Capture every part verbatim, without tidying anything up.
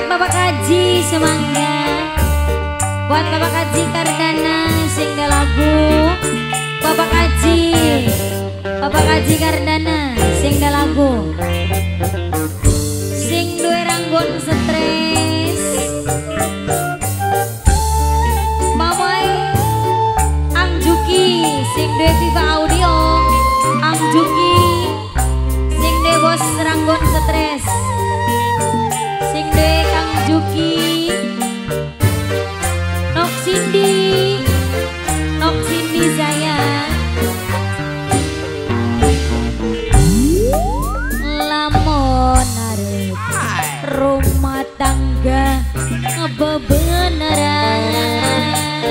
Bapak Kaji Semangga, buat Bapak Kaji Kardana sing da lagu. Bapak Kaji, Bapak Kaji Kardana sing da lagu. Sing duwe ranggon stres. Mamai Angjuki sing duwe Viva Audio. Angjuki sing duwe bos ranggon stres. Sing duwe Kang Juki. Nok Cindy, Nok Cindy sayang. Lamun arep rumah tangga ngebebeneran,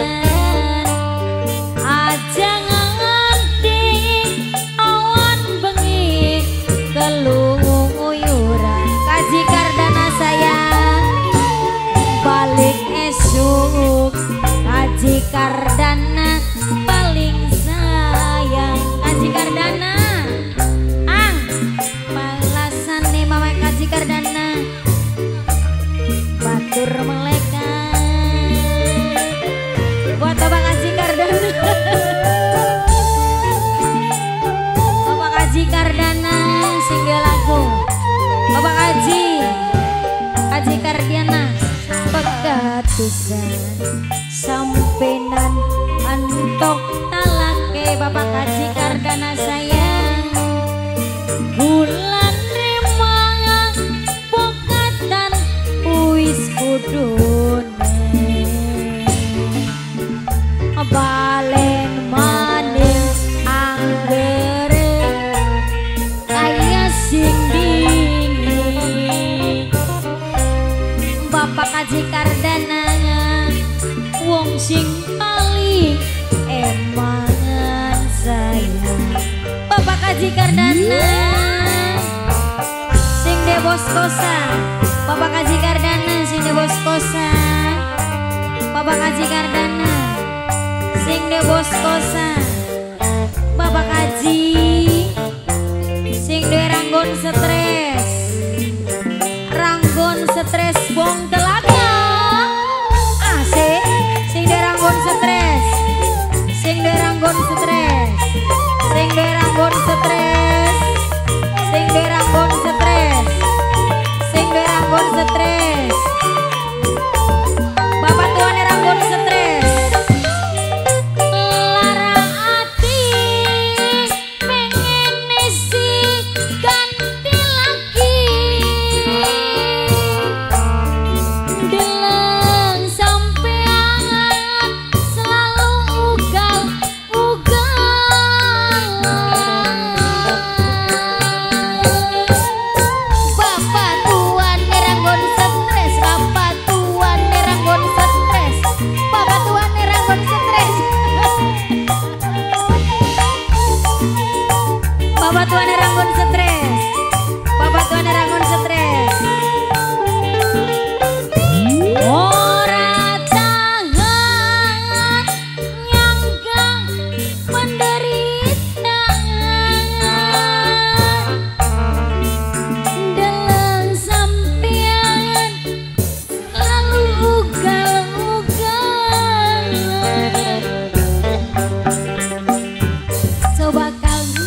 aja nganti awan bengi keluyuran. Kaji Kardana sayang balik esuk. Kaji Kardana paling sayang. Kaji Kardana ang balasan nih mama Kaji Kardana batur melekat buat Bapak Kaji Kardana. Bapak Kaji Kardana singgah lagu. Bapak Kaji Kaji Kardana pegatusan sampenan antok talake. Bapak Kaji Kardana sayang bulan remanga pokatan wis kudune balen maning anggere kaya sing dingin. Bapak Kaji Kardana wong sing paling emangan sayang. Bapak Kaji Kardana sing de bos kosan. Bapak Kaji Kardana sing de bos kosan. Bapak Kaji Kardana sing de bos kosan. Bapak Kaji sing de ranggon stres. Ranggon stres bong telaga. Asik sing de ranggon stres. Sing de ranggon stres. Sing de ranggon stres. Sing de ranggon stres. Sing de ranggon stres. Bapak tuane ranggon stres. Lara ati pengen isi ganti lagi. Deleng sampean selalu ugal-ugalan. Bapak tuan neranggon stres. Bapak tuan neranggon stres. Bapak tuan neranggon stres. Bapak tuan neranggon stres. Bapak tuan neranggon stres. Ora tahan nyangka penderitaan. Deleng sampean lalu ugal-ugalan. Coba kamu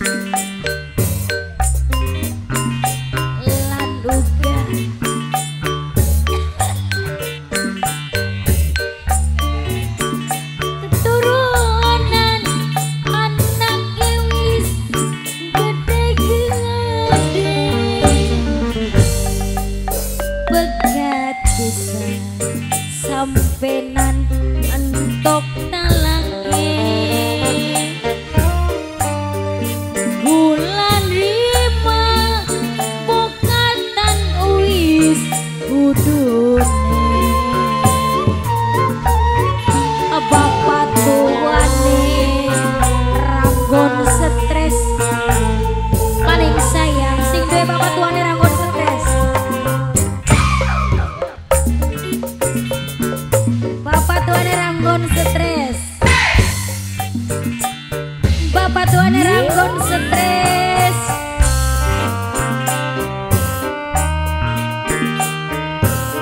lan uga keturunan anak wis gede-gede. Begatusan sampenan entok talake. Bulan lima pokatan wis kudune. Bapak tuane ranggon stres paling sayang. Sing duwe bapak tuane ranggon stres. Bapak tuane ranggon stres. Bapak tuane ranggon stres.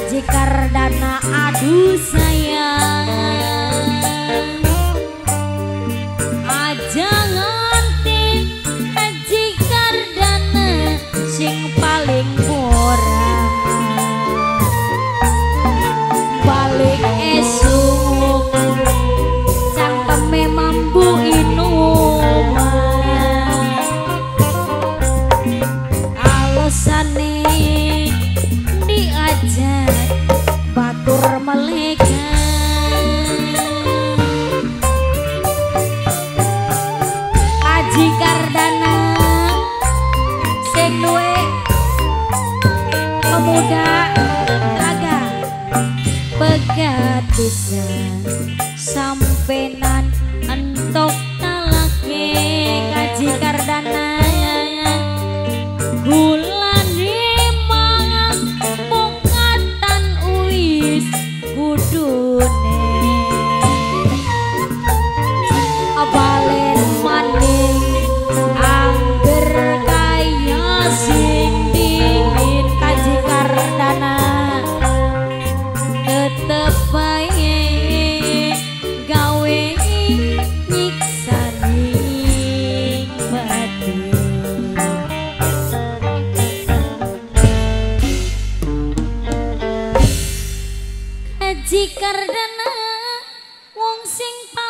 Kaji Kardana aduh sayang aja nganti Kaji Kardana sing paling murah balik esuk cangkeme mampu inuman alesane diajak batur meleka Kaji Kardana sing duwe pemuda raga pegat pisan sampenan entok talake Kaji Kardana gulane mangan pungkatan uis kudune abalen maning angger kaya sing dingin Kaji Kardana tetep bae gawe nyiksani batin Kaji Kardana wong sing